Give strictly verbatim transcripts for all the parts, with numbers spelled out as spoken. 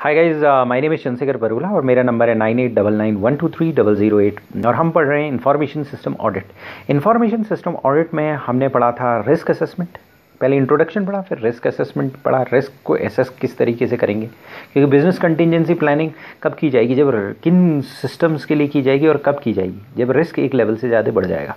Hi guys, my name is Chandrashekhar Barula और मेरा number है nine eight double nine one two three double zero eight और हम पढ़ रहे हैं information system audit. Information system audit में हमने पढ़ा था रिस्क असेसमेंट। पहले इंट्रोडक्शन पढ़ा, फिर रिस्क असेसमेंट पढ़ा। रिस्क को एसेस किस तरीके से करेंगे, क्योंकि बिजनेस कंटिजेंसी प्लानिंग कब की जाएगी, जब किन सिस्टम्स के लिए की जाएगी और कब की जाएगी, जब रिस्क एक लेवल से ज़्यादा बढ़ जाएगा।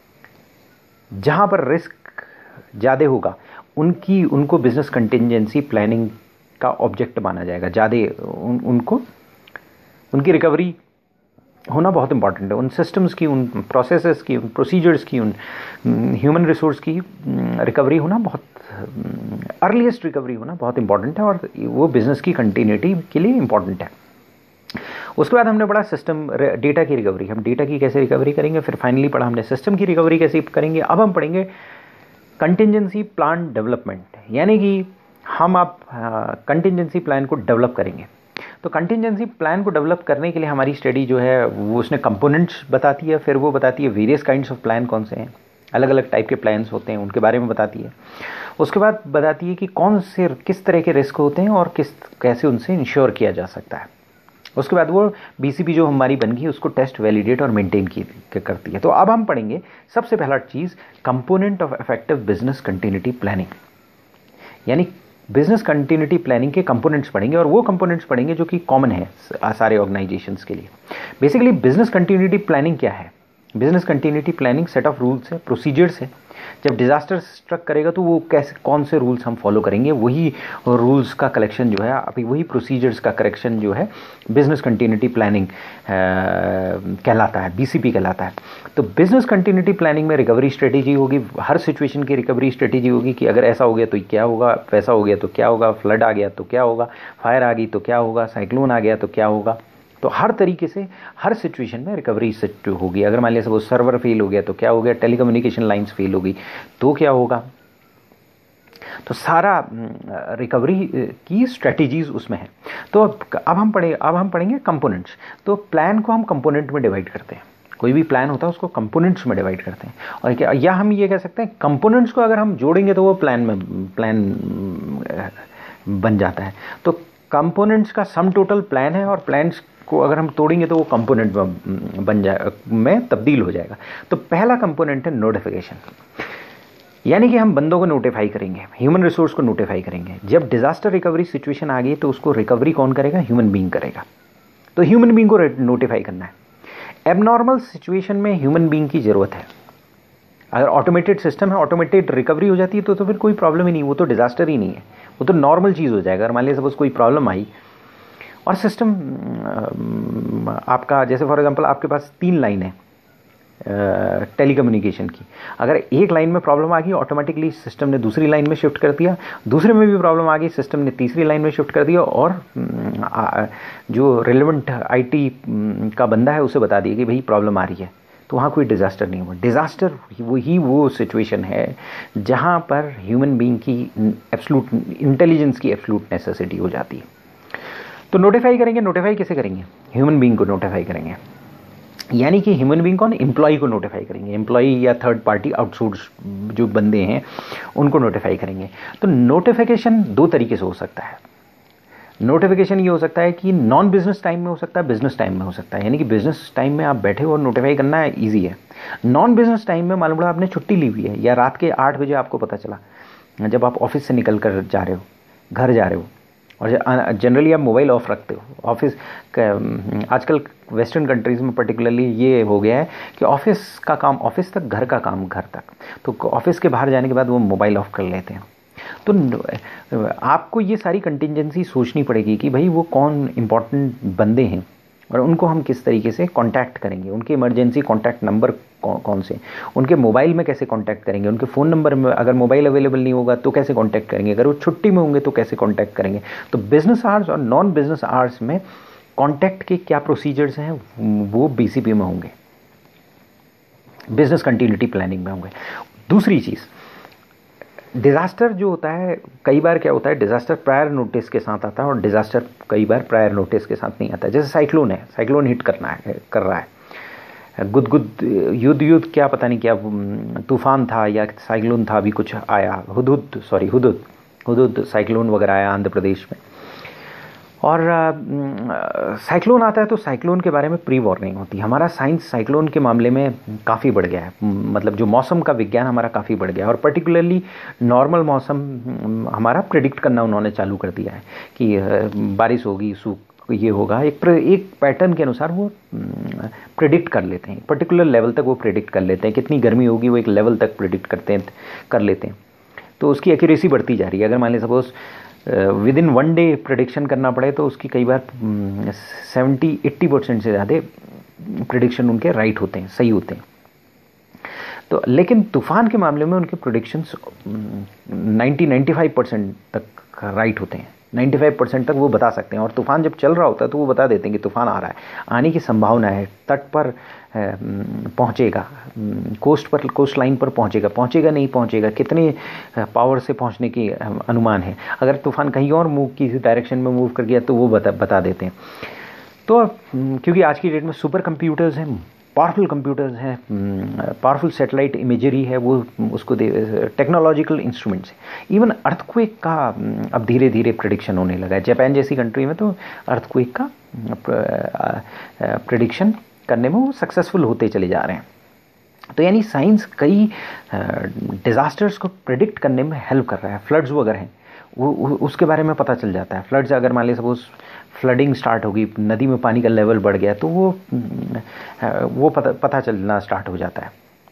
जहाँ पर रिस्क ज़्यादा होगा उनकी उनको बिजनेस कंटिजेंसी प्लानिंग का ऑब्जेक्ट माना जाएगा। ज़्यादा उन, उनको उनकी रिकवरी होना बहुत इंपॉर्टेंट है। उन सिस्टम्स की, उन प्रोसेसेस की, उन प्रोसीजर्स की, उन ह्यूमन रिसोर्स की रिकवरी होना बहुत, अर्लीस्ट रिकवरी होना बहुत इंपॉर्टेंट है और वो बिजनेस की कंटिन्यूटी के लिए इंपॉर्टेंट है। उसके बाद हमने पढ़ा सिस्टम डेटा की रिकवरी। हम डेटा की कैसे रिकवरी करेंगे, फिर फाइनली पढ़ा हमने सिस्टम की रिकवरी कैसे करेंगे। अब हम पढ़ेंगे कंटिजेंसी प्लान डेवलपमेंट, यानी कि हम आप कंटिजेंसी प्लान को डेवलप करेंगे। तो कंटिजेंसी प्लान को डेवलप करने के लिए हमारी स्टडी जो है वो उसने कंपोनेंट्स बताती है, फिर वो बताती है वेरियस काइंड्स ऑफ प्लान कौन से हैं, अलग अलग टाइप के प्लान्स होते हैं उनके बारे में बताती है। उसके बाद बताती है कि कौन से किस तरह के रिस्क होते हैं और किस कैसे उनसे इंश्योर किया जा सकता है। उसके बाद वो बीसीपी जो हमारी बन गई उसको टेस्ट, वैलिडेट और मेंटेन की करती है। तो अब हम पढ़ेंगे सबसे पहला चीज़ component of effective business continuity planning, यानी बिजनेस कंटिन्यूटी प्लानिंग के कंपोनेंट्स पढ़ेंगे और वो कंपोनेंट्स पढ़ेंगे जो कि कॉमन है सारे ऑर्गेनाइजेशंस के लिए। बेसिकली बिजनेस कंटिन्यूटी प्लानिंग क्या है? Business continuity planning set of rules है, प्रोसीजर्स है। जब डिजास्टर स्ट्रक करेगा तो वो कैसे, कौन से रूल्स हम फॉलो करेंगे, वही रूल्स का कलेक्शन जो है, अभी वही प्रोसीजर्स का करेक्शन जो है बिजनेस कंटिन्यूटी प्लानिंग कहलाता है, बीसीपी कहलाता है। तो बिजनेस कंटिन्यूटी प्लानिंग में रिकवरी स्ट्रेटेजी होगी, हर सिचुएशन की रिकवरी स्ट्रेटेजी होगी कि अगर ऐसा हो गया तो क्या होगा, वैसा हो गया तो क्या होगा, फ्लड आ गया तो क्या होगा, फायर आ गई तो क्या होगा, साइक्लोन आ गया तो क्या होगा। तो हर तरीके से हर सिचुएशन में रिकवरी सेट होगी। अगर मान लिया सपोज सर्वर फेल हो गया तो क्या हो गया, टेलीकम्युनिकेशन लाइंस फेल हो गई तो क्या होगा। तो सारा रिकवरी की स्ट्रेटजीज उसमें है। तो अब हम पढ़े अब हम पढ़ेंगे कंपोनेंट्स। तो प्लान को हम कंपोनेंट में डिवाइड करते हैं। कोई भी प्लान होता है उसको कंपोनेंट्स में डिवाइड करते हैं, और क्या या हम ये कह सकते हैं कंपोनेंट्स को अगर हम जोड़ेंगे तो वो प्लान में प्लान बन जाता है। तो कंपोनेंट्स का सम टोटल प्लान है और प्लान्स को अगर हम तोड़ेंगे तो वो कंपोनेंट बन जाए में तब्दील हो जाएगा। तो पहला कंपोनेंट है नोटिफिकेशन, यानी कि हम बंदों को नोटिफाई करेंगे, ह्यूमन रिसोर्स को नोटिफाई करेंगे। जब डिजास्टर रिकवरी सिचुएशन आ गई तो उसको रिकवरी कौन करेगा? ह्यूमन बीइंग करेगा। तो ह्यूमन बीइंग को नोटिफाई करना है। एबनॉर्मल सिचुएशन में ह्यूमन बीइंग की जरूरत है। अगर ऑटोमेटेड सिस्टम है, ऑटोमेटेड रिकवरी हो जाती है तो, तो फिर कोई प्रॉब्लम ही नहीं, वो तो डिजास्टर ही नहीं है, वो तो नॉर्मल चीज़ हो जाएगा। अगर मान लीजिए सपोज कोई प्रॉब्लम आई और सिस्टम आपका, जैसे फॉर एग्जांपल आपके पास तीन लाइन है टेलीकम्युनिकेशन की, अगर एक लाइन में प्रॉब्लम आ गई ऑटोमेटिकली सिस्टम ने दूसरी लाइन में शिफ्ट कर दिया, दूसरे में भी प्रॉब्लम आ गई सिस्टम ने तीसरी लाइन में शिफ्ट कर दिया और जो रिलेवेंट आईटी का बंदा है उसे बता दिया कि भाई प्रॉब्लम आ रही है। तो वहाँ कोई डिजास्टर नहीं हुआ। डिजास्टर वही वो सिचुएशन है जहाँ पर ह्यूमन बीइंग की एब्सोल्यूट इंटेलिजेंस की एब्सोल्यूट नेसेसिटी हो जाती है। तो नोटिफाई करेंगे। नोटिफाई कैसे करेंगे? ह्यूमन बीइंग को नोटिफाई करेंगे, यानी कि ह्यूमन बीइंग कौन? एम्प्लॉय को नोटिफाई करेंगे। एम्प्लॉय या थर्ड पार्टी आउटसोर्स जो बंदे हैं उनको नोटिफाई करेंगे। तो नोटिफिकेशन दो तरीके से हो सकता है। नोटिफिकेशन ये हो सकता है कि नॉन बिजनेस टाइम में हो सकता है, बिजनेस टाइम में हो सकता है, यानी कि बिजनेस टाइम में आप बैठे हो और नोटिफाई करना है, ईजी है। नॉन बिजनेस टाइम में मालूम पड़ा आपने छुट्टी ली हुई है या रात के आठ बजे आपको पता चला, जब आप ऑफिस से निकल कर जा रहे हो, घर जा रहे हो, और जनरली आप मोबाइल ऑफ रखते हो। ऑफिस आजकल वेस्टर्न कंट्रीज़ में पर्टिकुलरली ये हो गया है कि ऑफिस का काम ऑफिस तक, घर का काम घर तक। तो ऑफिस के बाहर जाने के बाद वो मोबाइल ऑफ कर लेते हैं। तो आपको ये सारी कंटिजेंसी सोचनी पड़ेगी कि भाई वो कौन इंपॉर्टेंट बंदे हैं और उनको हम किस तरीके से कांटेक्ट करेंगे, उनके इमरजेंसी कांटेक्ट नंबर कौन कौन से, उनके मोबाइल में कैसे कांटेक्ट करेंगे, उनके फ़ोन नंबर में अगर मोबाइल अवेलेबल नहीं होगा तो कैसे कांटेक्ट करेंगे, अगर वो छुट्टी में होंगे तो कैसे कांटेक्ट करेंगे। तो बिजनेस आवर्स और नॉन बिजनेस आवर्स में कांटेक्ट के क्या प्रोसीजर्स हैं वो बीसीपी में होंगे, बिजनेस कंटिन्यूटी प्लानिंग में होंगे। दूसरी चीज़, डिज़ास्टर जो होता है कई बार क्या होता है, डिज़ास्टर प्रायर नोटिस के साथ आता है और डिज़ास्टर कई बार प्रायर नोटिस के साथ नहीं आता है। जैसे साइक्लोन है, साइक्लोन हिट करना है कर रहा है, गुद गुद युद्ध युद्ध क्या पता नहीं क्या तूफान था या साइक्लोन था, अभी कुछ आया, Hudhud sorry Hudhud Hudhud cyclone वगैरह आया आंध्र प्रदेश में, और साइक्लोन आता है तो साइक्लोन के बारे में प्री वार्निंग होती है। हमारा साइंस साइक्लोन के मामले में काफ़ी बढ़ गया है, मतलब जो मौसम का विज्ञान हमारा काफ़ी बढ़ गया है, और पर्टिकुलरली नॉर्मल मौसम हमारा प्रिडिक्ट करना उन्होंने चालू कर दिया है कि बारिश होगी, सूख ये होगा, एक एक पैटर्न के अनुसार वो प्रिडिक्ट कर लेते हैं, पर्टिकुलर लेवल तक वो प्रिडिक्ट कर लेते हैं। कितनी गर्मी होगी वो एक लेवल तक प्रिडिक्ट करते हैं कर लेते हैं, तो उसकी एक्यूरेसी बढ़ती जा रही है। अगर मान लें suppose within one day prediction करना पड़े तो उसकी कई बार सेवेंटी एट्टी परसेंट से ज़्यादा प्रिडिक्शन उनके राइट होते हैं, सही होते हैं। तो लेकिन तूफ़ान के मामले में उनके predictions ninety ninety five percent तक राइट होते हैं, पचानवे परसेंट तक वो बता सकते हैं। और तूफ़ान जब चल रहा होता है तो वो बता देते हैं कि तूफ़ान आ रहा है, आने की संभावना है, तट पर पहुंचेगा, कोस्ट पर कोस्ट लाइन पर पहुंचेगा पहुंचेगा नहीं पहुंचेगा, कितने पावर से पहुंचने की अनुमान है। अगर तूफ़ान कहीं और मूव की डायरेक्शन में मूव कर गया तो वो बता बता देते हैं। तो क्योंकि आज की डेट में सुपर कंप्यूटर्स हैं, पावरफुल कंप्यूटर्स हैं, पावरफुल सैटेलाइट इमेजरी है, वो उसको दे टेक्नोलॉजिकल इंस्ट्रूमेंट्स हैं। इवन अर्थक्वेक का अब धीरे धीरे प्रेडिक्शन होने लगा है। जापान जैसी कंट्री में तो अर्थक्वेक का प्रेडिक्शन करने में वो सक्सेसफुल होते चले जा रहे हैं। तो यानी साइंस कई डिज़ास्टर्स को प्रेडिक्ट करने में हेल्प कर रहा है। फ्लड्स वगैरह हैं वो उसके बारे में पता चल जाता है। फ्लड्स अगर मान लीजिए सपोज फ्लडिंग स्टार्ट होगी, नदी में पानी का लेवल बढ़ गया, तो वो वो पता पता चलना स्टार्ट हो जाता है।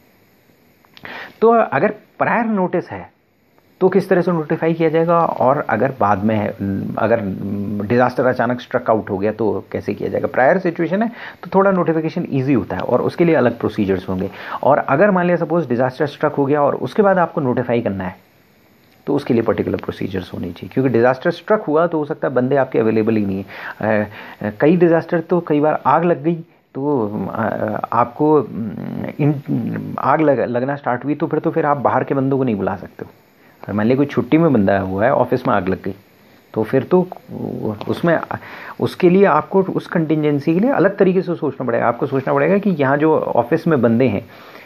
तो अगर प्रायर नोटिस है तो किस तरह से नोटिफाई किया जाएगा, और अगर बाद में है, अगर डिज़ास्टर अचानक स्ट्रक आउट हो गया तो कैसे किया जाएगा। प्रायर सिचुएशन है तो थोड़ा नोटिफिकेशन ईजी होता है और उसके लिए अलग प्रोसीजर्स होंगे। और अगर मान लिया सपोज डिज़ास्टर स्ट्रक हो गया और उसके बाद आपको नोटिफाई करना है तो उसके लिए पर्टिकुलर प्रोसीजर्स होने चाहिए, क्योंकि डिज़ास्टर स्ट्रक हुआ तो हो सकता है बंदे आपके अवेलेबल ही नहीं है। कई डिज़ास्टर तो कई बार आग लग गई तो आपको इन आग लग, लगना स्टार्ट हुई तो फिर तो फिर आप बाहर के बंदों को नहीं बुला सकते हो। तो मान लीजिए कोई छुट्टी में बंदा हुआ है, ऑफिस में आग लग गई, तो फिर तो उसमें उसके लिए आपको उस कंटिजेंसी के लिए अलग तरीके से सोचना पड़ेगा। आपको सोचना पड़ेगा कि यहाँ जो ऑफिस में बंदे हैं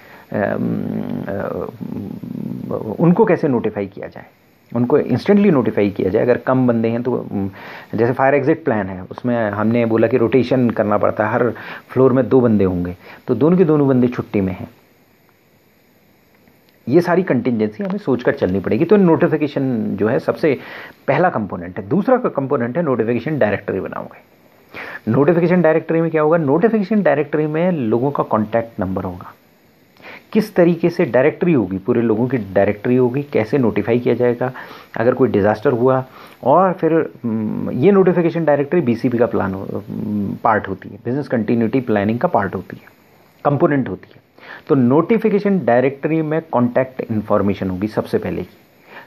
उनको कैसे नोटिफाई किया जाए, उनको इंस्टेंटली नोटिफाई किया जाए। अगर कम बंदे हैं तो जैसे फायर एग्जिट प्लान है, उसमें हमने बोला कि रोटेशन करना पड़ता है, हर फ्लोर में दो बंदे होंगे, तो दोनों के दोनों बंदे छुट्टी में हैं। ये सारी कंटिजेंसी हमें सोचकर चलनी पड़ेगी। तो नोटिफिकेशन जो है सबसे पहला कंपोनेंट है। दूसरा का कंपोनेंट है नोटिफिकेशन डायरेक्टरी बनाओगे। नोटिफिकेशन डायरेक्टरी में क्या होगा, नोटिफिकेशन डायरेक्टरी में लोगों का कॉन्टैक्ट नंबर होगा, किस तरीके से डायरेक्टरी होगी, पूरे लोगों की डायरेक्टरी होगी, कैसे नोटिफाई किया जाएगा अगर कोई डिज़ास्टर हुआ। और फिर ये नोटिफिकेशन डायरेक्टरी बीसीपी का प्लान पार्ट होती है, बिजनेस कंटिन्यूटी प्लानिंग का पार्ट होती है, कंपोनेंट होती है। तो नोटिफिकेशन डायरेक्टरी में कॉन्टैक्ट इन्फॉर्मेशन होगी सबसे पहले की,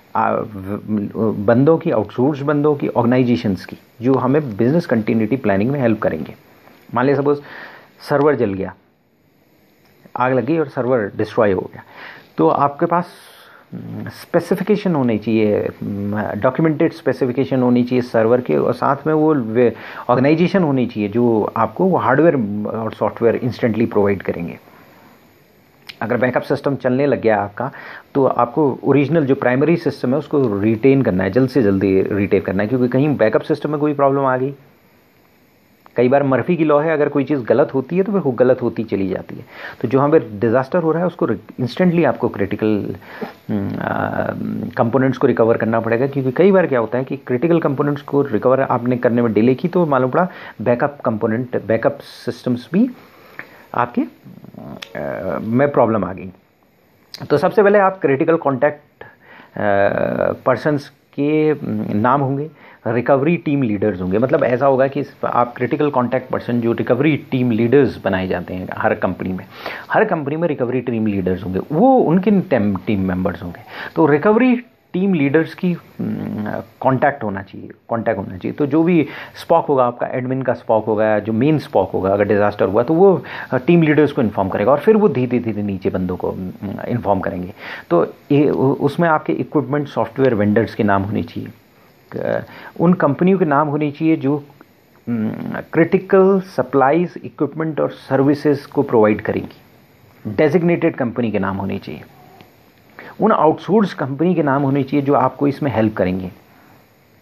बंदों की, आउटसोर्स बंदों की, ऑर्गेनाइजेशंस की, जो हमें बिजनेस कंटिन्यूटी प्लानिंग में हेल्प करेंगे। मान लिया सपोज सर्वर जल गया, आग लगी और सर्वर डिस्ट्रॉय हो गया, तो आपके पास स्पेसिफिकेशन होनी चाहिए, डॉक्यूमेंटेड स्पेसिफिकेशन होनी चाहिए सर्वर के, और साथ में वो ऑर्गेनाइजेशन होनी चाहिए जो आपको वो हार्डवेयर और सॉफ्टवेयर इंस्टेंटली प्रोवाइड करेंगे। अगर बैकअप सिस्टम चलने लग गया आपका, तो आपको ओरिजिनल जो प्राइमरी सिस्टम है उसको रिटेन करना है, जल्द से जल्दी रिटेन करना है, क्योंकि कहीं बैकअप सिस्टम में कोई प्रॉब्लम आ गई। कई बार मर्फी की लॉ है, अगर कोई चीज़ गलत होती है तो फिर वो गलत होती चली जाती है। तो जो हमें डिज़ास्टर हो रहा है उसको इंस्टेंटली आपको क्रिटिकल कंपोनेंट्स को रिकवर करना पड़ेगा, क्योंकि कई बार क्या होता है कि क्रिटिकल कंपोनेंट्स को रिकवर आपने करने में डिले की तो मालूम पड़ा बैकअप कंपोनेंट, बैकअप सिस्टम्स भी आपके आ, में प्रॉब्लम आ गई। तो सबसे पहले आप क्रिटिकल कॉन्टैक्ट पर्सन्स के नाम होंगे, रिकवरी टीम लीडर्स होंगे। मतलब ऐसा होगा कि आप क्रिटिकल कॉन्टैक्ट पर्सन, जो रिकवरी टीम लीडर्स बनाए जाते हैं हर कंपनी में, हर कंपनी में रिकवरी टीम लीडर्स होंगे, वो उनके टीम मेंबर्स होंगे। तो रिकवरी टीम लीडर्स की कांटेक्ट होना चाहिए, कांटेक्ट होना चाहिए। तो जो भी स्पॉक होगा आपका, एडमिन का स्पॉक होगा, जो मेन स्पॉक होगा, अगर डिज़ास्टर हुआ तो वो टीम लीडर्स को इन्फॉर्म करेगा और फिर वो धीरे धीरे नीचे बंदों को इन्फॉर्म करेंगे। तो ये उसमें आपके इक्विपमेंट सॉफ्टवेयर वेंडर्स के नाम होने चाहिए, उन कंपनियों के नाम होने चाहिए जो क्रिटिकल सप्लाईज, इक्विपमेंट और सर्विसेज को प्रोवाइड करेंगी। डेजिग्नेटेड कंपनी के नाम होने चाहिए। उन आउटसोर्स कंपनी के नाम होने चाहिए जो आपको इसमें हेल्प करेंगे।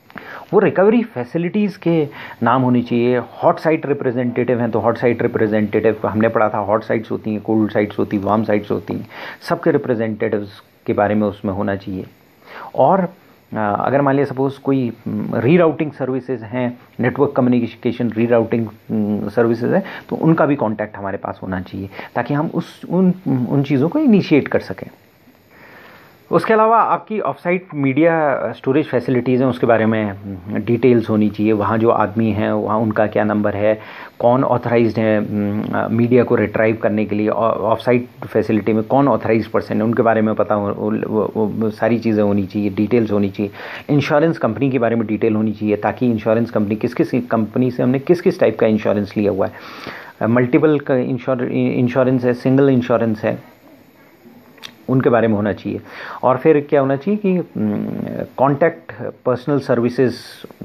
वो रिकवरी फैसिलिटीज़ के नाम होनी चाहिए। हॉट साइट रिप्रेजेंटेटिव हैं तो हॉट साइट रिप्रेजेंटेटिव, हमने पढ़ा था हॉट साइट्स होती हैं, कोल्ड साइट्स होती हैं, वार्म साइट्स होती हैं, सबके रिप्रेजेंटेटिव्स के बारे में उसमें होना चाहिए। और अगर मान लिया सपोज़ कोई रीराउटिंग सर्विसेज हैं, नेटवर्क कम्युनिकेशन रीराउटिंग सर्विसेज है, तो उनका भी कांटेक्ट हमारे पास होना चाहिए ताकि हम उस उन उन चीज़ों को इनिशिएट कर सकें। उसके अलावा आपकी ऑफसाइट मीडिया स्टोरेज फैसिलिटीज़ हैं, उसके बारे में डिटेल्स होनी चाहिए। वहाँ जो आदमी हैं वहाँ उनका क्या नंबर है, कौन ऑथराइज्ड है मीडिया को रिट्राइव करने के लिए, ऑफसाइट फैसिलिटी में कौन ऑथराइज्ड पर्सन है उनके बारे में पता हो, वो, वो, वो सारी चीज़ें होनी चाहिए, डिटेल्स होनी चाहिए। इंश्योरेंस कंपनी के बारे में डिटेल होनी चाहिए ताकि इंश्योरेंस कंपनी किस किस कंपनी से हमने किस किस टाइप का इंश्योरेंस लिया हुआ है, मल्टीपल का इंश्योरेंस है, सिंगल इंश्योरेंस है, उनके बारे में होना चाहिए। और फिर क्या होना चाहिए कि कॉन्टैक्ट पर्सनल सर्विसेज,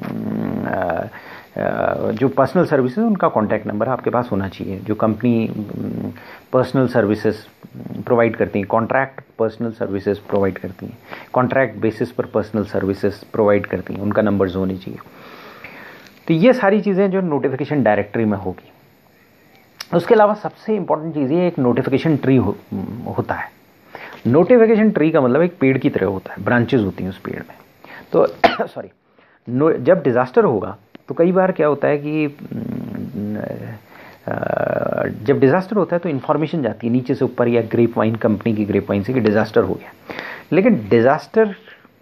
जो पर्सनल सर्विसेज उनका कॉन्टैक्ट नंबर आपके पास होना चाहिए। जो कंपनी पर्सनल सर्विसेज प्रोवाइड करती हैं, कॉन्ट्रैक्ट पर्सनल सर्विसेज प्रोवाइड करती हैं, कॉन्ट्रैक्ट बेसिस पर पर्सनल सर्विसेज प्रोवाइड करती हैं, उनका नंबर्स होने चाहिए। तो ये सारी चीज़ें जो नोटिफिकेशन डायरेक्टरी में होगी। उसके अलावा सबसे इंपॉर्टेंट चीज़ ये एक नोटिफिकेशन ट्री हो, होता है। नोटिफिकेशन ट्री का मतलब एक पेड़ की तरह होता है, ब्रांचेज होती हैं उस पेड़ में। तो सॉरी जब डिज़ास्टर होगा तो कई बार क्या होता है कि जब डिज़ास्टर होता है तो इन्फॉर्मेशन जाती है नीचे से ऊपर या ग्रेप वाइन कंपनी की ग्रेप वाइन से कि डिज़ास्टर हो गया। लेकिन डिज़ास्टर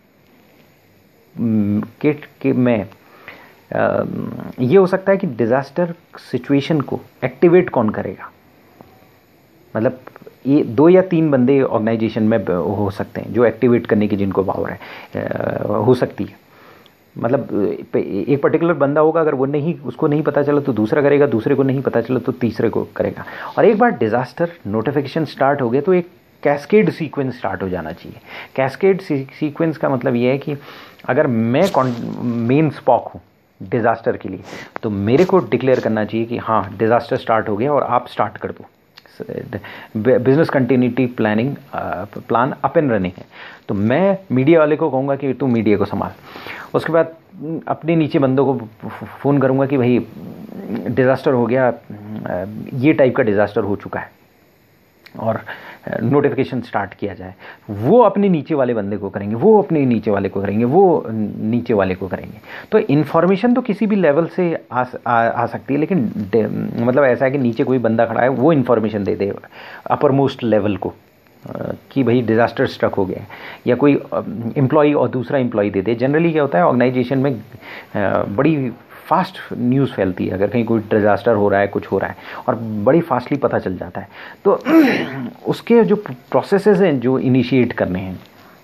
के, के में ये हो सकता है कि डिज़ास्टर सिचुएशन को एक्टिवेट कौन करेगा, मतलब ये दो या तीन बंदे ऑर्गेनाइजेशन में हो सकते हैं जो एक्टिवेट करने की जिनको पावर है हो सकती है। मतलब एक पर्टिकुलर बंदा होगा, अगर वो नहीं उसको नहीं पता चला तो दूसरा करेगा, दूसरे को नहीं पता चला तो तीसरे को करेगा। और एक बार डिज़ास्टर नोटिफिकेशन स्टार्ट हो गया तो एक कैस्केड सीक्वेंस स्टार्ट हो जाना चाहिए। कैस्केड सीक्वेंस का मतलब ये है कि अगर मैं मेन स्पॉक हूँ डिज़ास्टर के लिए तो मेरे को डिक्लेयर करना चाहिए कि हाँ डिज़ास्टर स्टार्ट हो गया और आप स्टार्ट कर दो। Business continuity planning plan up and running है, तो मैं मीडिया वाले को कहूँगा कि तू मीडिया को संभाल। उसके बाद अपने नीचे बंदों को फ़ोन करूँगा कि भाई डिज़ास्टर हो गया, ये टाइप का डिज़ास्टर हो चुका है और नोटिफिकेशन स्टार्ट किया जाए। वो अपने नीचे वाले बंदे को करेंगे, वो अपने नीचे वाले को करेंगे, वो नीचे वाले को करेंगे। तो इन्फॉर्मेशन तो किसी भी लेवल से आ, आ, आ सकती है, लेकिन मतलब ऐसा है कि नीचे कोई बंदा खड़ा है वो इन्फॉर्मेशन दे दे अपर मोस्ट लेवल को कि भाई डिज़ास्टर स्ट्रक हो गया है, या कोई एम्प्लॉई और दूसरा एम्प्लॉई दे दे। जनरली क्या होता है ऑर्गेनाइजेशन में बड़ी फास्ट न्यूज़ फैलती है, अगर कहीं कोई डिज़ास्टर हो रहा है, कुछ हो रहा है, और बड़ी फास्टली पता चल जाता है। तो उसके जो प्रोसेसेस हैं जो इनिशिएट करने हैं,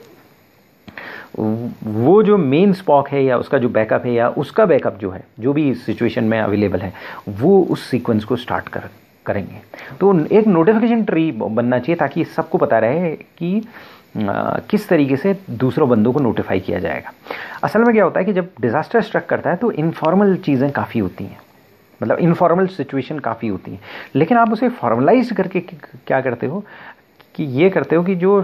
वो जो मेन स्पॉक है या उसका जो बैकअप है या उसका बैकअप जो है, जो भी सिचुएशन में अवेलेबल है, वो उस सीक्वेंस को स्टार्ट कर करेंगे। तो एक नोटिफिकेशन ट्री बनना चाहिए ताकि सबको पता रहे कि आ, किस तरीके से दूसरों बंदों को नोटिफाई किया जाएगा। असल में क्या होता है कि जब डिज़ास्टर स्ट्रक करता है तो इनफॉर्मल चीज़ें काफ़ी होती हैं, मतलब इनफॉर्मल सिचुएशन काफ़ी होती हैं, लेकिन आप उसे फॉर्मलाइज करके क्या करते हो कि ये करते हो कि जो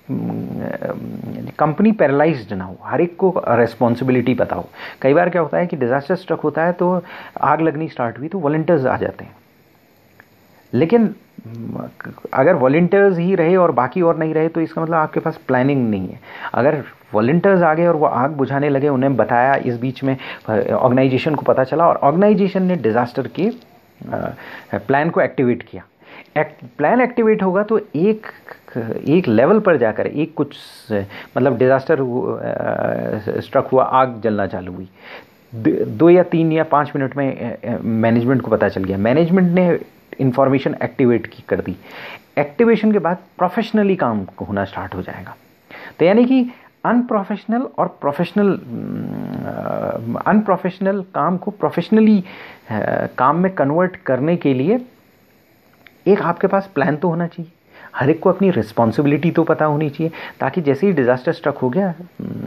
कंपनी पैरालाइज्ड ना हो, हर एक को रेस्पॉन्सिबिलिटी पता हो। कई बार क्या होता है कि डिज़ास्टर स्ट्रक होता है तो आग लगनी स्टार्ट हुई तो वॉलंटियर्स आ जाते हैं, लेकिन अगर वॉलंटियर्स ही रहे और बाकी और नहीं रहे तो इसका मतलब आपके पास प्लानिंग नहीं है। अगर वॉलंटियर्स आ गए और वो आग बुझाने लगे, उन्हें बताया, इस बीच में ऑर्गेनाइजेशन को पता चला और ऑर्गेनाइजेशन ने डिज़ास्टर के प्लान को एक्टिवेट किया। एक्ट, प्लान एक्टिवेट होगा तो एक एक लेवल पर जाकर एक कुछ मतलब डिज़ास्टर स्ट्रक हुआ, आग जलना चालू हुई, दो या तीन या पाँच मिनट में मैनेजमेंट को पता चल गया, मैनेजमेंट ने इंफॉर्मेशन एक्टिवेट की कर दी। एक्टिवेशन के बाद प्रोफेशनली काम होना स्टार्ट हो जाएगा। तो यानी कि अनप्रोफेशनल और प्रोफेशनल अनप्रोफेशनल काम को प्रोफेशनली काम में कन्वर्ट करने के लिए एक आपके पास प्लान तो होना चाहिए, हर एक को अपनी रिस्पॉन्सिबिलिटी तो पता होनी चाहिए, ताकि जैसे ही डिज़ास्टर स्ट्रक हो गया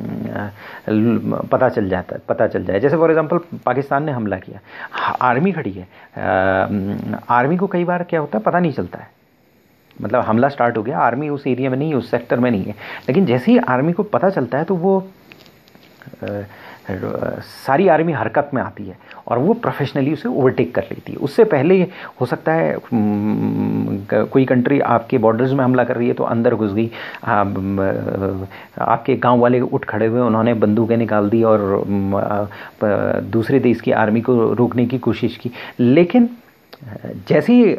पता चल जाता है पता चल जाए। जैसे फॉर एग्जांपल पाकिस्तान ने हमला किया, आर्मी खड़ी है, आर्मी को कई बार क्या होता है पता नहीं चलता है, मतलब हमला स्टार्ट हो गया, आर्मी उस एरिया में नहीं है, उस सेक्टर में नहीं है, लेकिन जैसे ही आर्मी को पता चलता है तो वो सारी आर्मी हरकत में आती है और वो प्रोफेशनली उसे ओवरटेक कर लेती है। उससे पहले हो सकता है कोई कंट्री आपके बॉर्डर्स में हमला कर रही है तो अंदर घुस गई, आपके गांव वाले उठ खड़े हुए, उन्होंने बंदूकें निकाल दी और दूसरे देश की आर्मी को रोकने की कोशिश की। लेकिन जैसे ही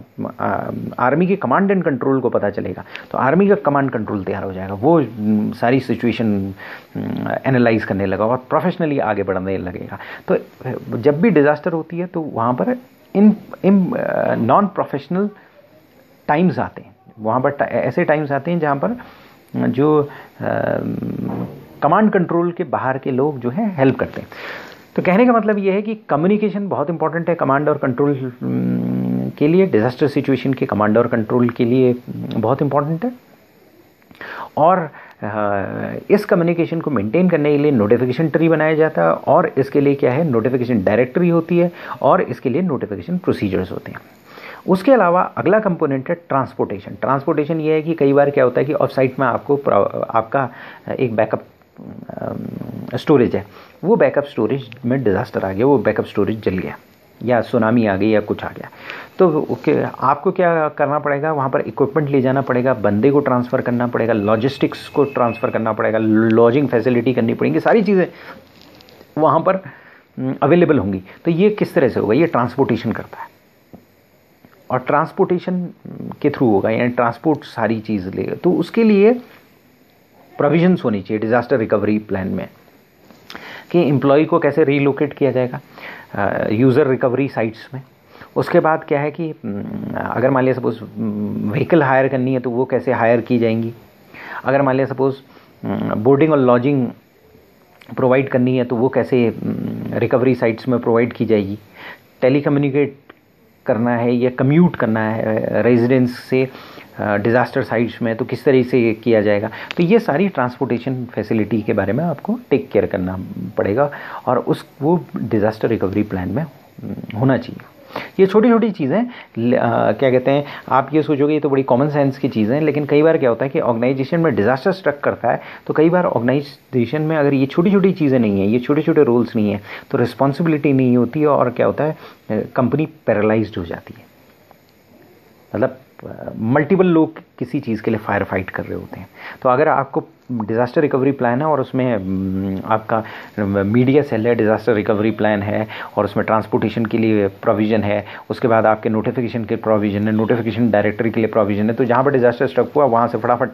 आर्मी के कमांड एंड कंट्रोल को पता चलेगा तो आर्मी का कमांड कंट्रोल तैयार हो जाएगा, वो सारी सिचुएशन एनालाइज करने लगा और प्रोफेशनली आगे बढ़ने लगेगा। तो जब भी डिज़ास्टर होती है तो वहाँ पर इन इन नॉन प्रोफेशनल टाइम्स आते हैं, वहाँ पर ऐसे टाइम्स आते हैं जहाँ पर जो कमांड कंट्रोल के बाहर के लोग जो है हेल्प करते हैं। तो कहने का मतलब ये है कि कम्युनिकेशन बहुत इंपॉर्टेंट है कमांड और कंट्रोल के लिए, डिज़ास्टर सिचुएशन के कमांड और कंट्रोल के लिए बहुत इंपॉर्टेंट है। और इस कम्युनिकेशन को मेंटेन करने के लिए नोटिफिकेशन ट्री बनाया जाता है और इसके लिए क्या है, नोटिफिकेशन डायरेक्टरी होती है और इसके लिए नोटिफिकेशन प्रोसीजर्स होते हैं। उसके अलावा अगला कंपोनेंट है ट्रांसपोर्टेशन। ट्रांसपोर्टेशन ये है कि कई बार क्या होता है कि ऑफ साइट में आपको आपका एक बैकअप स्टोरेज है, वो बैकअप स्टोरेज में डिज़ास्टर आ गया, वो बैकअप स्टोरेज जल गया या सुनामी आ गई या कुछ आ गया, तो आपको क्या करना पड़ेगा, वहाँ पर इक्विपमेंट ले जाना पड़ेगा, बंदे को ट्रांसफ़र करना पड़ेगा, लॉजिस्टिक्स को ट्रांसफ़र करना पड़ेगा, लॉजिंग फैसिलिटी करनी पड़ेगी, सारी चीज़ें वहाँ पर अवेलेबल होंगी। तो ये किस तरह से होगा, ये ट्रांसपोर्टेशन करता है और ट्रांसपोर्टेशन के थ्रू होगा, यानी ट्रांसपोर्ट सारी चीज़ लेगा। तो उसके लिए प्रोविजंस होनी चाहिए डिज़ास्टर रिकवरी प्लान में कि एम्प्लॉय को कैसे रीलोकेट किया जाएगा यूज़र रिकवरी साइट्स में। उसके बाद क्या है कि अगर मान लिया सपोज़ व्हीकल हायर करनी है तो वो कैसे हायर की जाएंगी, अगर मान लिया सपोज़ बोर्डिंग और लॉजिंग प्रोवाइड करनी है तो वो कैसे रिकवरी साइट्स में प्रोवाइड की जाएगी, टेलीकम्युनिकेट करना है या कम्यूट करना है रेजिडेंस से डिज़ास्टर साइट्स में तो किस तरह से किया जाएगा। तो ये सारी ट्रांसपोर्टेशन फैसिलिटी के बारे में आपको टेक केयर करना पड़ेगा और उस वो डिज़ास्टर रिकवरी प्लान में होना चाहिए। ये छोटी छोटी चीज़ें क्या कहते हैं, आप ये सोचोगे ये तो बड़ी कॉमन सेंस की चीज़ें, लेकिन कई बार क्या होता है कि ऑर्गेनाइजेशन में डिज़ास्टर स्ट्रक करता है तो कई बार ऑर्गेनाइजेशन में अगर ये छोटी छोटी चीज़ें नहीं हैं, ये छोटे छोटे रोल्स नहीं हैं तो रिस्पॉन्सिबिलिटी नहीं होती है और क्या होता है, कंपनी पैरालाइज्ड हो जाती है। मतलब मल्टीपल लोग किसी चीज़ के लिए फायर फाइट कर रहे होते हैं। तो अगर आपको डिज़ास्टर रिकवरी प्लान है और उसमें आपका मीडिया सेल है, डिज़ास्टर रिकवरी प्लान है और उसमें ट्रांसपोर्टेशन के लिए प्रोविज़न है, उसके बाद आपके नोटिफिकेशन के प्रोविज़न है, नोटिफिकेशन डायरेक्टरी के लिए प्रोविज़न है, तो जहाँ पर डिज़ास्टर स्ट्रक हुआ वहाँ से फटाफट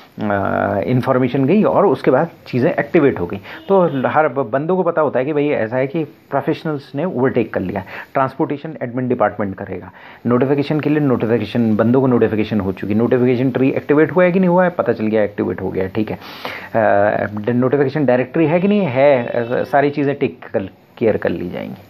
इन्फॉर्मेशन गई और उसके बाद चीज़ें एक्टिवेट हो गई। तो हर बंदों को पता होता है कि भाई ऐसा है कि प्रोफेशनल्स ने ओवरटेक कर लिया। ट्रांसपोर्टेशन एडमिन डिपार्टमेंट करेगा, नोटिफिकेशन के लिए नोटिफिकेशन बंदों को नोटिफिकेशन हो चुकी, नोटिफिकेशन ट्री एक्टिवेट हुआ है कि नहीं हुआ है, पता चल गया एक्टिवेट हो गया, ठीक है। नोटिफिकेशन डायरेक्टरी है कि नहीं है, सारी चीज़ें टेक केयर कर ली जाएंगी।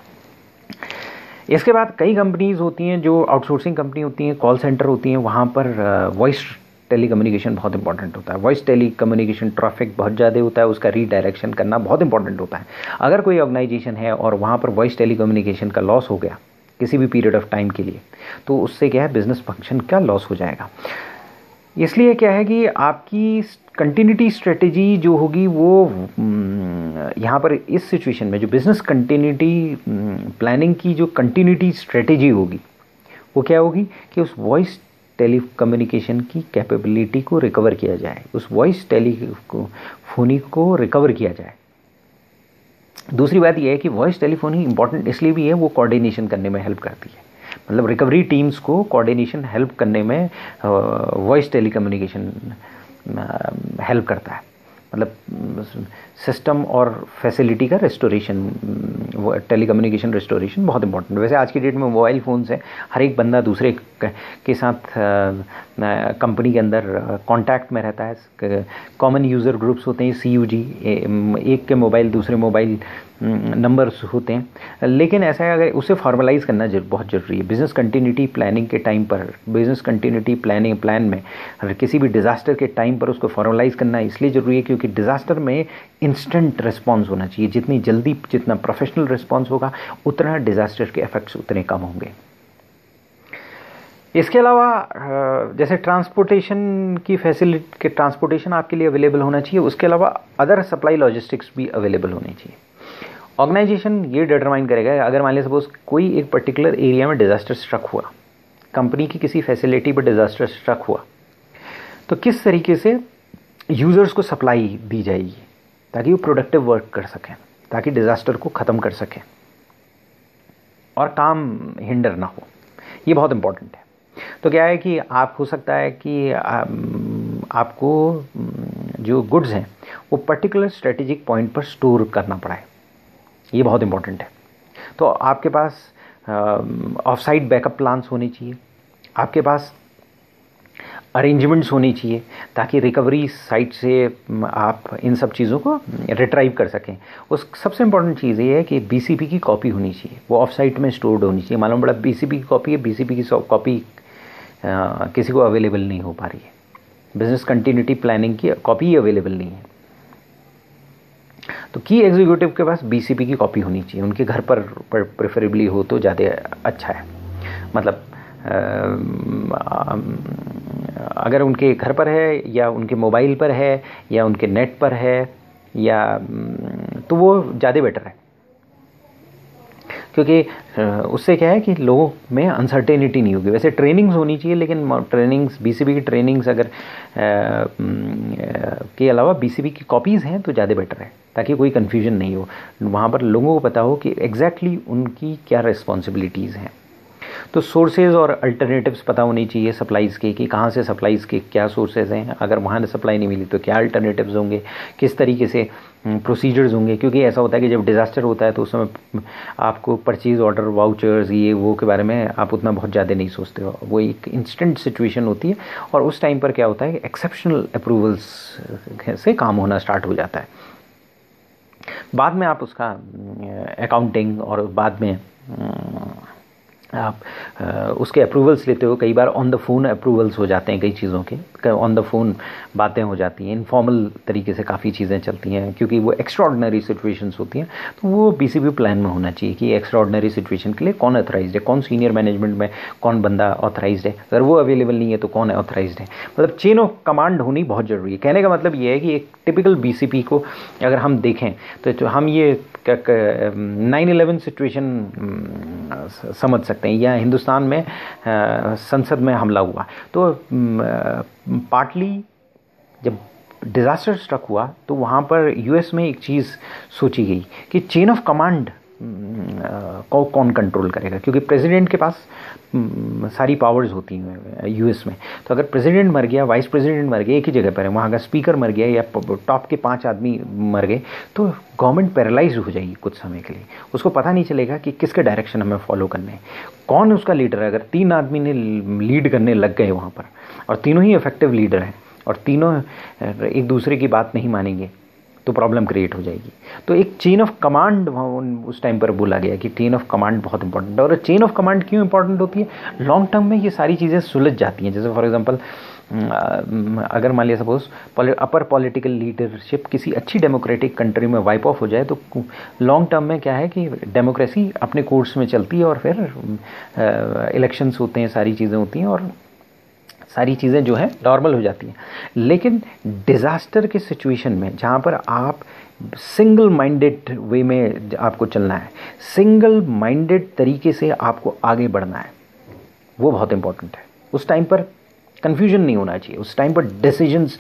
इसके बाद कई कंपनीज़ होती हैं जो आउटसोर्सिंग कंपनी होती हैं, कॉल सेंटर होती हैं, वहाँ पर वॉइस टेली कम्युनिकेशन बहुत इंपॉर्टेंट होता है। वॉइस टेली कम्युनिकेशन ट्रैफिक बहुत ज़्यादा होता है, उसका रीडायरेक्शन करना बहुत इंपॉर्टेंट होता है। अगर कोई ऑर्गेनाइजेशन है और वहाँ पर वॉइस टेली कम्युनिकेशन का लॉस हो गया किसी भी पीरियड ऑफ टाइम के लिए, तो उससे क्या है, बिजनेस फंक्शन का लॉस हो जाएगा। इसलिए क्या है कि आपकी कंटिन्यूटी स्ट्रेटेजी जो होगी वो यहाँ पर इस सिचुएशन में जो बिज़नेस कंटिन्यूटी प्लानिंग की जो कंटिन्यूटी स्ट्रेटेजी होगी वो क्या होगी कि उस वॉइस टेली कम्युनिकेशन की कैपेबिलिटी को रिकवर किया जाए, उस वॉइस टेलीफोनी को रिकवर किया जाए। दूसरी बात यह है कि वॉइस टेलीफोनी इंपॉर्टेंट इसलिए भी है, वो कोऑर्डिनेशन करने में हेल्प करती है। मतलब रिकवरी टीम्स को कोऑर्डिनेशन हेल्प करने में वॉइस टेली कम्युनिकेशन हेल्प करता है। मतलब सिस्टम और फैसिलिटी का रेस्टोरेशन, टेलीकम्युनिकेशन रेस्टोरेशन बहुत इंपॉर्टेंट है। वैसे आज की डेट में मोबाइल फ़ोन से हर एक बंदा दूसरे के साथ कंपनी के अंदर कांटेक्ट में रहता है। कॉमन यूज़र ग्रुप्स होते हैं, सी यू जी, एक के मोबाइल दूसरे मोबाइल नंबर्स होते हैं। लेकिन ऐसा है अगर उसे फॉर्मलाइज़ करना जर, बहुत ज़रूरी है। बिज़नेस कंटिन्यूटी प्लानिंग के टाइम पर, बिज़नेस कंटिन्यूटी प्लानिंग प्लान में अगर किसी भी डिज़ास्टर के टाइम पर उसको फॉर्मलाइज़ करना इसलिए ज़रूरी है क्योंकि डिज़ास्टर में इंस्टेंट रिस्पॉन्स होना चाहिए। जितनी जल्दी, जितना प्रोफेशनल रिस्पॉन्स होगा उतना डिज़ास्टर के इफेक्ट्स उतने कम होंगे। इसके अलावा जैसे ट्रांसपोर्टेशन की फैसिलिटी के ट्रांसपोर्टेशन आपके लिए अवेलेबल होना चाहिए, उसके अलावा अदर सप्लाई लॉजिस्टिक्स भी अवेलेबल होनी चाहिए। ऑर्गेनाइजेशन ये डिटरमाइन करेगा, अगर मान लिया सपोज कोई एक पर्टिकुलर एरिया में डिजास्टर स्ट्रक हुआ, कंपनी की किसी फैसिलिटी पर डिजास्टर स्ट्रक हुआ, तो किस तरीके से यूजर्स को सप्लाई दी जाएगी ताकि वो प्रोडक्टिव वर्क कर सकें, ताकि डिजास्टर को ख़त्म कर सकें और काम हिंडर ना हो। ये बहुत इंपॉर्टेंट है। तो क्या है कि आप हो सकता है कि आपको जो गुड्स हैं वो पर्टिकुलर स्ट्रेटेजिक पॉइंट पर स्टोर करना पड़ा है, ये बहुत इंपॉर्टेंट है। तो आपके पास ऑफ साइट बैकअप प्लान्स होने चाहिए, आपके पास अरेंजमेंट्स होनी चाहिए ताकि रिकवरी साइट से आप इन सब चीज़ों को रिट्राइव कर सकें। उस सबसे इंपॉर्टेंट चीज़ ये है कि बीसीपी की कॉपी होनी चाहिए, वो ऑफ साइट में स्टोर्ड होनी चाहिए। मालूम पड़ा बीसीपी की कॉपी है, बीसीपी की कॉपी किसी को अवेलेबल नहीं हो पा रही है, बिजनेस कंटिन्यूटी प्लानिंग की कॉपी अवेलेबल नहीं है। तो की एग्जीक्यूटिव के पास बीसीपी की कॉपी होनी चाहिए, उनके घर पर प्रेफरेबली हो तो ज़्यादा अच्छा है। मतलब अगर उनके घर पर है या उनके मोबाइल पर है या उनके नेट पर है या तो वो ज़्यादा बेटर है, क्योंकि उससे क्या है कि लोगों में अनसर्टेनिटी नहीं होगी। वैसे ट्रेनिंग्स होनी चाहिए, लेकिन ट्रेनिंग्स बीसीबी की ट्रेनिंग्स अगर आ, के अलावा बीसीबी की कॉपीज़ हैं तो ज़्यादा बेटर है, ताकि कोई कन्फ्यूजन नहीं हो, वहाँ पर लोगों को पता हो कि एग्जैक्टली उनकी क्या रिस्पॉन्सिबिलिटीज़ हैं। तो सोर्सेज और अल्टरनेटिव्स पता होनी चाहिए सप्लाईज़ के, कि कहाँ से सप्लाईज़ के क्या सोर्सेज हैं, अगर वहाँ से सप्लाई नहीं मिली तो क्या अल्टरनेटिव्स होंगे, किस तरीके से प्रोसीजर्स होंगे। क्योंकि ऐसा होता है कि जब डिज़ास्टर होता है तो उस समय आपको परचेज़ ऑर्डर, वाउचर्स, ये वो के बारे में आप उतना बहुत ज़्यादा नहीं सोचते हो, वो एक इंस्टेंट सिचुएशन होती है और उस टाइम पर क्या होता है कि एक्सेप्शनल अप्रूवल्स से काम होना स्टार्ट हो जाता है। बाद में आप उसका अकाउंटिंग और बाद में आप उसके अप्रूवल्स लेते हो। कई बार ऑन द फ़ोन अप्रूवल्स हो जाते हैं, कई चीज़ों के ऑन द फ़ोन बातें हो जाती हैं, इनफॉर्मल तरीके से काफ़ी चीज़ें चलती हैं, क्योंकि वो एक्स्ट्राऑर्डिनरी सिचुएशंस होती हैं। तो वो बीसीबी प्लान में होना चाहिए कि एक्स्ट्राऑर्डिनरी सिचुएशन के लिए कौन ऑथराइज्ड है, कौन सीनियर मैनेजमेंट में कौन बंदा ऑथराइज्ड है, अगर वो अवेलेबल नहीं है तो कौन ऑथराइज्ड है। मतलब चेन ऑफ कमांड होनी बहुत ज़रूरी है। कहने का मतलब ये है कि एक टिपिकल बीसीपी को अगर हम देखें तो हम ये नाइन इलेवन सिचुएशन समझ सकते हैं, या हिंदुस्तान में आ, संसद में हमला हुआ तो पार्टली जब डिज़ास्टर स्ट्रक हुआ तो वहाँ पर यूएस में एक चीज़ सोची गई कि चेन ऑफ कमांड को कौन कंट्रोल करेगा, क्योंकि प्रेसिडेंट के पास सारी पावर्स होती हैं यूएस में। तो अगर प्रेसिडेंट मर गया, वाइस प्रेसिडेंट मर गया, एक ही जगह पर है, वहाँ का स्पीकर मर गया या टॉप के पांच आदमी मर गए तो गवर्नमेंट पैरालाइज हो जाएगी कुछ समय के लिए। उसको पता नहीं चलेगा कि किसके डायरेक्शन हमें फॉलो करने हैं, कौन उसका लीडर है। अगर तीन आदमी ने लीड करने लग गए वहाँ पर और तीनों ही इफेक्टिव लीडर हैं और तीनों एक दूसरे की बात नहीं मानेंगे तो प्रॉब्लम क्रिएट हो जाएगी। तो एक चेन ऑफ कमांड उस टाइम पर बोला गया कि चेन ऑफ कमांड बहुत इंपॉर्टेंट है। और चेन ऑफ कमांड क्यों इंपॉर्टेंट होती है? लॉन्ग टर्म में ये सारी चीज़ें सुलझ जाती हैं। जैसे फॉर एग्जांपल अगर मान लिया सपोज अपर पॉलिटिकल लीडरशिप किसी अच्छी डेमोक्रेटिक कंट्री में वाइप ऑफ हो जाए तो लॉन्ग टर्म में क्या है कि डेमोक्रेसी अपने कोर्स में चलती है और फिर इलेक्शंस होते हैं, सारी चीज़ें होती हैं और सारी चीज़ें जो है नॉर्मल हो जाती हैं। लेकिन डिज़ास्टर के सिचुएशन में जहाँ पर आप सिंगल माइंडेड वे में आपको चलना है, सिंगल माइंडेड तरीके से आपको आगे बढ़ना है, वो बहुत इंपॉर्टेंट है। उस टाइम पर कन्फ्यूजन नहीं होना चाहिए, उस टाइम पर डिसीजंस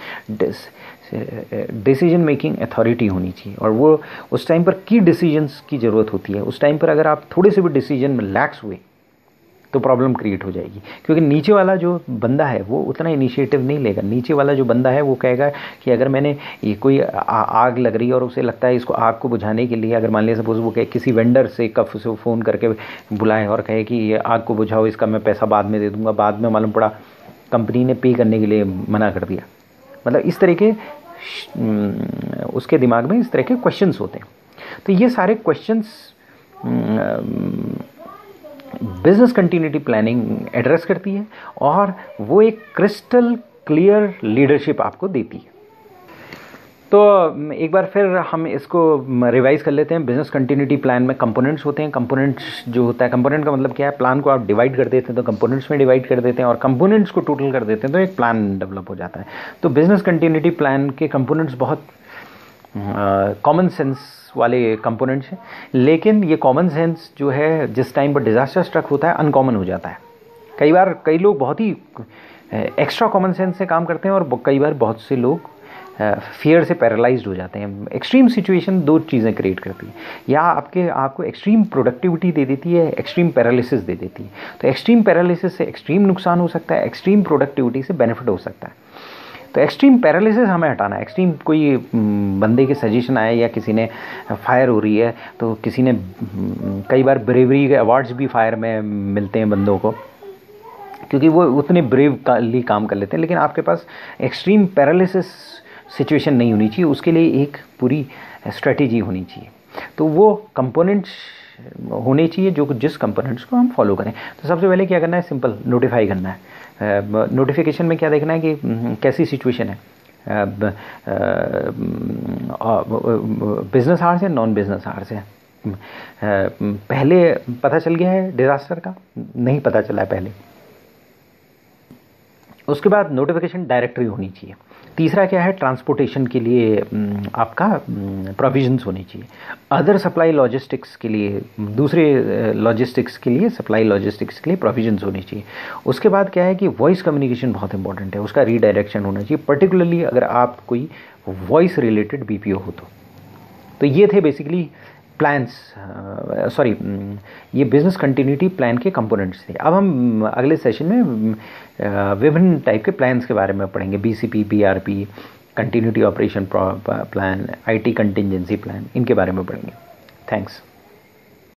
डिसीजन मेकिंग अथॉरिटी होनी चाहिए और वो उस टाइम पर की डिसीजंस की ज़रूरत होती है। उस टाइम पर अगर आप थोड़े से भी डिसीजन में लैक्स हुए तो प्रॉब्लम क्रिएट हो जाएगी, क्योंकि नीचे वाला जो बंदा है वो उतना इनिशिएटिव नहीं लेगा। नीचे वाला जो बंदा है वो कहेगा कि अगर मैंने ये कोई आ, आग लग रही है और उसे लगता है इसको आग को बुझाने के लिए, अगर मान लिया सपोज वो कहे किसी वेंडर से कफ से फ़ोन करके बुलाए और कहे कि ये आग को बुझाओ, इसका मैं पैसा बाद में दे दूँगा, बाद में मालूम पड़ा कंपनी ने पे करने के लिए मना कर दिया। मतलब इस तरह के उसके दिमाग में इस तरह के क्वेश्चंस होते हैं। तो ये सारे questions business continuity planning address करती है और वो एक क्रिस्टल क्लियर लीडरशिप आपको देती है। तो एक बार फिर हम इसको रिवाइज कर लेते हैं। बिजनेस कंटिन्यूटी प्लान में कंपोनेंट्स होते हैं। कंपोनेंट्स जो होता है, कंपोनेंट का मतलब क्या है, प्लान को आप डिवाइड कर देते हैं तो कंपोनेंट्स में डिवाइड कर देते हैं, और कंपोनेंट्स को टोटल कर देते हैं तो एक प्लान डेवलप हो जाता है। तो बिजनेस कंटिन्यूटी प्लान के कंपोनेंट्स बहुत कॉमन सेंस वाले कंपोनेंट्स हैं, लेकिन ये कॉमन सेंस जो है जिस टाइम पर डिजास्टर स्ट्रक होता है अनकॉमन हो जाता है। कई बार कई लोग बहुत ही एक्स्ट्रा कॉमन सेंस से काम करते हैं, और कई बार बहुत से लोग फियर से पैरालाइज्ड हो जाते हैं। एक्सट्रीम सिचुएशन दो चीज़ें क्रिएट करती है, या आपके आपको एक्सट्रीम प्रोडक्टिविटी दे देती है, एक्सट्रीम पैरालिसिस दे देती है। तो एक्सट्रीम पैरालिसिस से एक्सट्रीम नुकसान हो सकता है, एक्सट्रीम प्रोडक्टिविटी से बेनिफिट हो सकता है। तो एक्सट्रीम पैरालिसिस हमें हटाना है। एक्सट्रीम कोई बंदे के सजेशन आए या किसी ने फायर हो रही है, तो किसी ने कई बार ब्रेवरी के अवार्ड्स भी फायर में मिलते हैं बंदों को, क्योंकि वो उतने ब्रेवली काम कर लेते हैं। लेकिन आपके पास एक्सट्रीम पैरालिसिस सिचुएशन नहीं होनी चाहिए, उसके लिए एक पूरी स्ट्रेटेजी होनी चाहिए। तो वो कंपोनेंट्स होने चाहिए जो जिस कंपोनेंट्स को हम फॉलो करें। तो सबसे पहले क्या करना है, सिंपल नोटिफाई करना है। नोटिफिकेशन में क्या देखना है कि कैसी सिचुएशन है, बिजनेस आवर्स है, नॉन बिजनेस आवर्स है। पहले पता चल गया है डिजास्टर का, नहीं पता चला है पहले। उसके बाद नोटिफिकेशन डायरेक्टरी होनी चाहिए। तीसरा क्या है, ट्रांसपोर्टेशन के लिए आपका प्रोविजंस होनी चाहिए। अदर सप्लाई लॉजिस्टिक्स के लिए, दूसरे लॉजिस्टिक्स के लिए, सप्लाई लॉजिस्टिक्स के लिए प्रोविजंस होनी चाहिए। उसके बाद क्या है कि वॉइस कम्युनिकेशन बहुत इंपॉर्टेंट है, उसका रीडायरेक्शन होना चाहिए, पर्टिकुलरली अगर आप कोई वॉइस रिलेटेड बीपीओ हो तो। तो ये थे बेसिकली प्लान्स, सॉरी ये बिजनेस कंटिन्यूटी प्लान के कंपोनेंट्स थे। अब हम अगले सेशन में विभिन्न टाइप के प्लान्स के बारे में पढ़ेंगे, BCP, BRP, continuity operation plan, IT contingency plan, इनके बारे में पढ़ेंगे। थैंक्स।